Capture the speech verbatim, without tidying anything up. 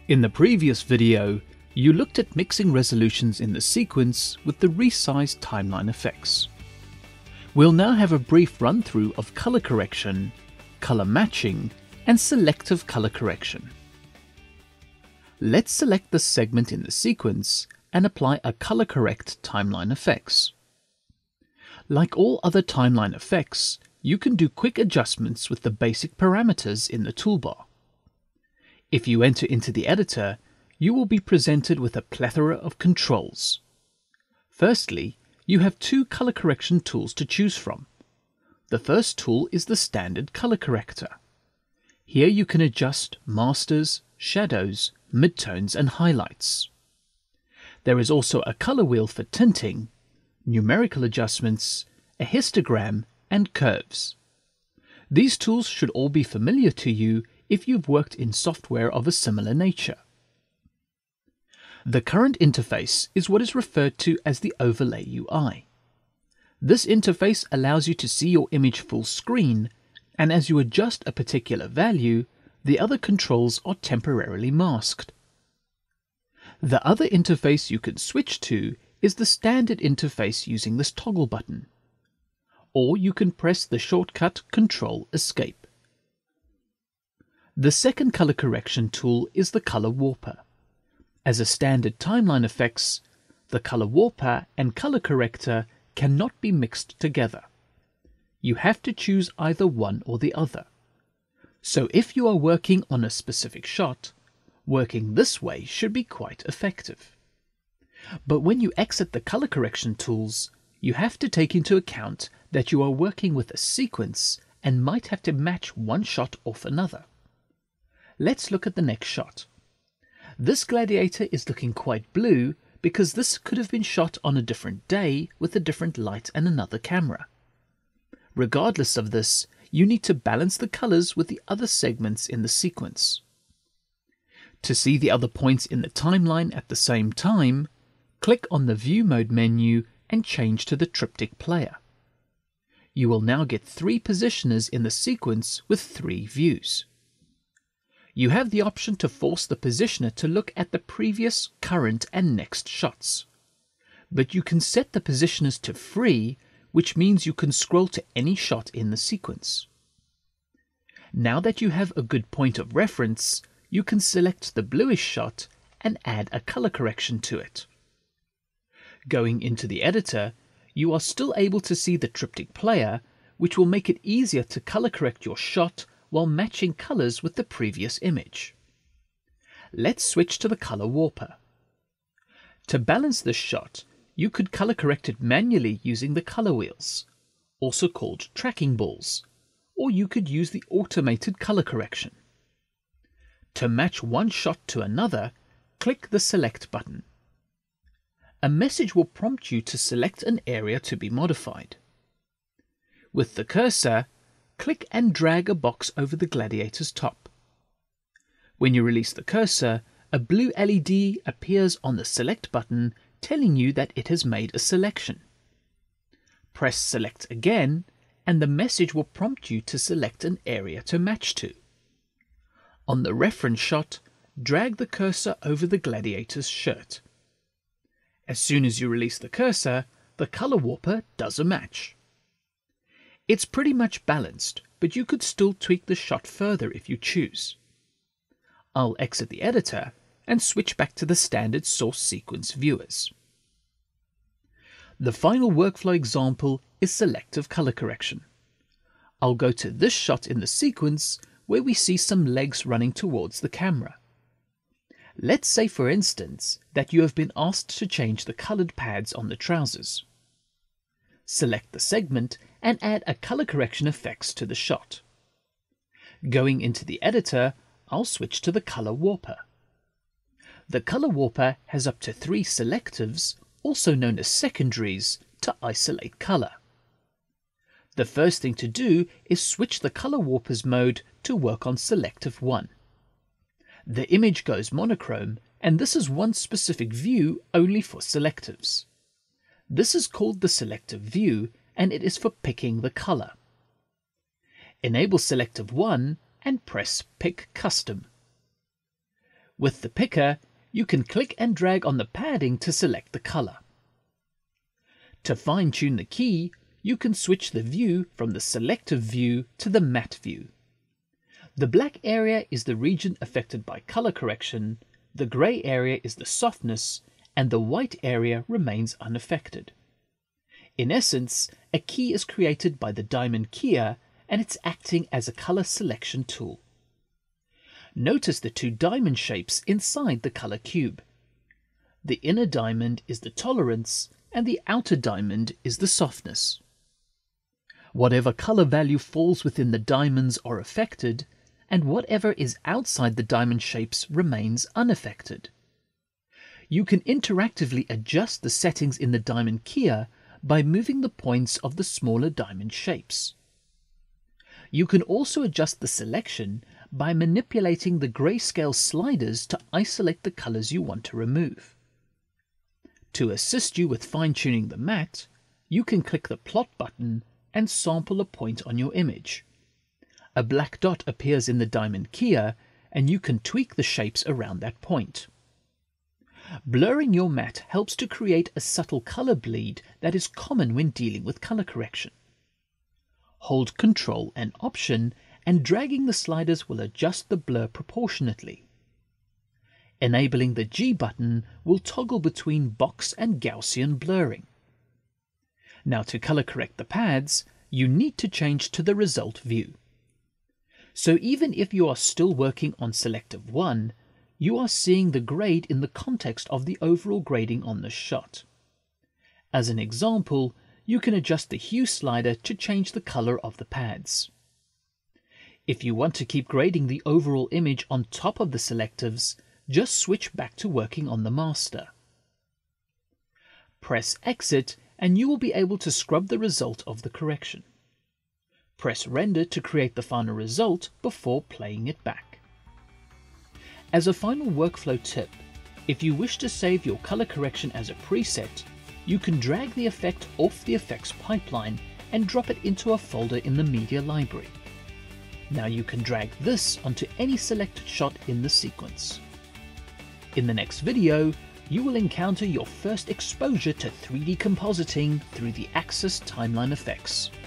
In the previous video, you looked at mixing resolutions in the sequence with the resized timeline effects. We'll now have a brief run-through of color correction, color matching, and selective color correction. Let's select the segment in the sequence and apply a color correct timeline effects. Like all other timeline effects, you can do quick adjustments with the basic parameters in the toolbar. If you enter into the editor, you will be presented with a plethora of controls. Firstly, you have two color correction tools to choose from. The first tool is the standard color corrector. Here you can adjust masters, shadows, midtones, and highlights. There is also a color wheel for tinting, numerical adjustments, a histogram, and curves. These tools should all be familiar to you if you've worked in software of a similar nature. The current interface is what is referred to as the overlay U I. This interface allows you to see your image full screen, and as you adjust a particular value, the other controls are temporarily masked. The other interface you can switch to is the standard interface using this toggle button, or you can press the shortcut Control Escape. The second color correction tool is the color warper. As a standard timeline effects, the color warper and color corrector cannot be mixed together. You have to choose either one or the other. So if you are working on a specific shot, working this way should be quite effective. But when you exit the color correction tools, you have to take into account that you are working with a sequence and might have to match one shot off another. Let's look at the next shot. This gladiator is looking quite blue because this could have been shot on a different day with a different light and another camera. Regardless of this, you need to balance the colors with the other segments in the sequence. To see the other points in the timeline at the same time, click on the View Mode menu and change to the triptych player. You will now get three positioners in the sequence with three views. You have the option to force the positioner to look at the previous, current, and next shots. But you can set the positioners to free, which means you can scroll to any shot in the sequence. Now that you have a good point of reference, you can select the bluish shot and add a color correction to it. Going into the editor, you are still able to see the triptych player, which will make it easier to color correct your shot while matching colors with the previous image. Let's switch to the color warper. To balance this shot, you could color correct it manually using the color wheels, also called tracking balls, or you could use the automated color correction. To match one shot to another, click the Select button. A message will prompt you to select an area to be modified. With the cursor, click and drag a box over the gladiator's top. When you release the cursor, a blue L E D appears on the Select button telling you that it has made a selection. Press Select again, and the message will prompt you to select an area to match to. On the reference shot, drag the cursor over the gladiator's shirt. As soon as you release the cursor, the color warper does a match. It's pretty much balanced, but you could still tweak the shot further if you choose. I'll exit the editor and switch back to the standard source sequence viewers. The final workflow example is selective color correction. I'll go to this shot in the sequence where we see some legs running towards the camera. Let's say, for instance, that you have been asked to change the colored pads on the trousers. Select the segment and add a color correction effects to the shot. Going into the editor, I'll switch to the color warper. The color warper has up to three selectives, also known as secondaries, to isolate color. The first thing to do is switch the color warper's mode to work on selective one. The image goes monochrome, and this is one specific view only for selectives. This is called the selective view, and it is for picking the color. Enable selective one and press Pick Custom. With the picker, you can click and drag on the padding to select the color. To fine-tune the key, you can switch the view from the selective view to the matte view. The black area is the region affected by color correction, the gray area is the softness, and the white area remains unaffected. In essence, a key is created by the diamond keyer, and it's acting as a color selection tool. Notice the two diamond shapes inside the color cube. The inner diamond is the tolerance, and the outer diamond is the softness. Whatever color value falls within the diamonds are affected, and whatever is outside the diamond shapes remains unaffected. You can interactively adjust the settings in the diamond keyer by moving the points of the smaller diamond shapes. You can also adjust the selection by manipulating the grayscale sliders to isolate the colors you want to remove. To assist you with fine-tuning the matte, you can click the plot button and sample a point on your image. A black dot appears in the diamond keyer, and you can tweak the shapes around that point. Blurring your matte helps to create a subtle color bleed that is common when dealing with color correction. Hold Control and Option, and dragging the sliders will adjust the blur proportionately. Enabling the G button will toggle between box and Gaussian blurring. Now to color correct the pads, you need to change to the result view. So even if you are still working on Selective one, you are seeing the grade in the context of the overall grading on this shot. As an example, you can adjust the hue slider to change the color of the pads. If you want to keep grading the overall image on top of the selectives, just switch back to working on the master. Press Exit and you will be able to scrub the result of the correction. Press Render to create the final result before playing it back. As a final workflow tip, if you wish to save your color correction as a preset, you can drag the effect off the effects pipeline and drop it into a folder in the media library. Now you can drag this onto any selected shot in the sequence. In the next video, you will encounter your first exposure to three D compositing through the Axis timeline effects.